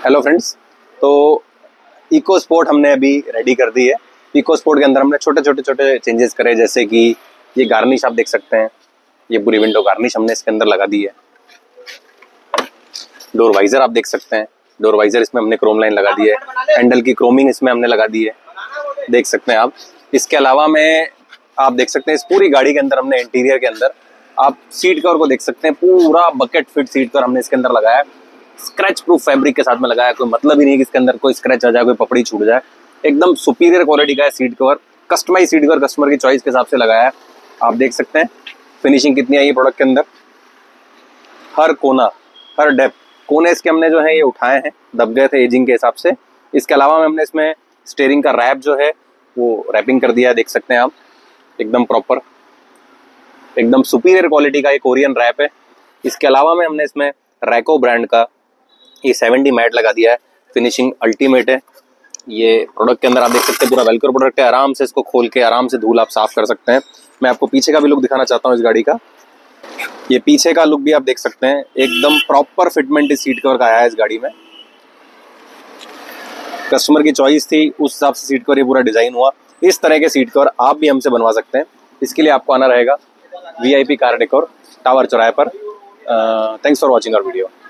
Hello friends, तो EcoSport हमने अभी रेडी कर दी है। इको स्पोर्ट के अंदर हमने छोटे छोटे चेंजेस करे, जैसे कि ये गार्निश आप देख सकते हैं, ये पूरी विंडो गार्निश हमने इसके अंदर लगा दी है। डोर वाइजर आप देख सकते हैं, डोर वाइजर इसमें हमने क्रोम लाइन लगा दी है। हैंडल की क्रोमिंग इसमें हमने लगा दी है, देख सकते हैं आप। इसके अलावा में आप देख सकते हैं इस पूरी गाड़ी के अंदर हमने इंटीरियर के अंदर आप सीट कवर को देख सकते हैं, पूरा बकेट फिट सीट कवर हमने इसके अंदर लगाया है। स्क्रैच प्रूफ फैब्रिक के साथ में लगाया, कोई मतलब ही नहीं कि इसके अंदर कोई स्क्रैच आ जाए, कोई पपड़ी छूट जाए। एकदम सुपीरियर क्वालिटी का है seat cover, customise seat cover customer की चॉइस के हिसाब से लगाया है। आप देख सकते हैं फिनिशिंग कितनी आई है प्रोडक्ट के अंदर। हर कोना, हर डेप्थ कोने इसके हमने जो है ये उठाए हैं, दब गए थे एजिंग के हिसाब से। इसके अलावा में हमने इसमें स्टीयरिंग का रैप जो है वो रैपिंग कर दिया है, देख सकते हैं आप, एकदम प्रॉपर, एकदम सुपीरियर क्वालिटी का एक कोरियन रैप है। इसके अलावा में हमने इसमें रैको ब्रांड का ये 70 मैट लगा दिया है, फिनिशिंग अल्टीमेट है। ये प्रोडक्ट के अंदर आप देख सकते हैं पूरा वेलक्रो प्रोडक्ट है, आराम से इसको खोल के आराम से धूल आप साफ कर सकते हैं। मैं आपको पीछे का भी लुक दिखाना चाहता हूँ इस गाड़ी का। ये पीछे का लुक भी आप देख सकते हैं, एकदम प्रॉपर फिटमेंट इस सीट कवर का आया है इस गाड़ी में। कस्टमर की चॉइस थी, उस हिसाब से सीट कवर ये पूरा डिजाइन हुआ। इस तरह के सीट कवर आप भी हमसे बनवा सकते हैं। इसके लिए आपको आना रहेगा VIP कार डेकोर, टावर चौराहे पर। Thanks for watching our video.